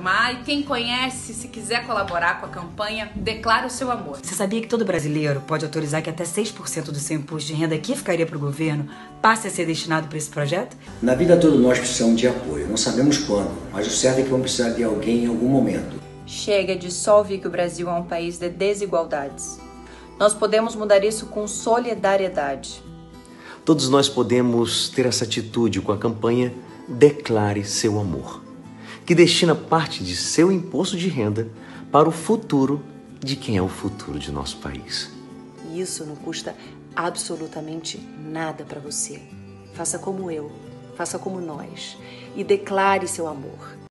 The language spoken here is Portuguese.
informar e quem conhece, se quiser colaborar com a campanha, declare o seu amor. Você sabia que todo brasileiro pode autorizar que até 6% do seu imposto de renda que ficaria para o governo passe a ser destinado para esse projeto? Na vida todos nós precisamos de apoio. Não sabemos quando, mas o certo é que vamos precisar de alguém em algum momento. Chega de só ouvir que o Brasil é um país de desigualdades. Nós podemos mudar isso com solidariedade. Todos nós podemos ter essa atitude com a campanha Declare Seu Amor, que destina parte de seu imposto de renda para o futuro de quem é o futuro de nosso país. E isso não custa absolutamente nada para você. Faça como eu, faça como nós e declare seu amor.